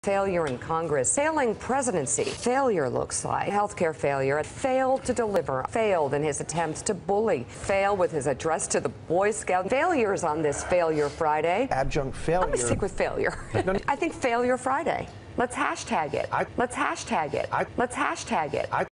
Failure in Congress. Failing presidency. Failure looks like. Healthcare failure. Failed to deliver. Failed in his attempts to bully. Failed with his address to the Boy Scout. Failures on this Failure Friday. Adjunct failure. I'm going to stick with failure. I think Failure Friday. Let's hashtag it. Let's hashtag it. Let's hashtag it.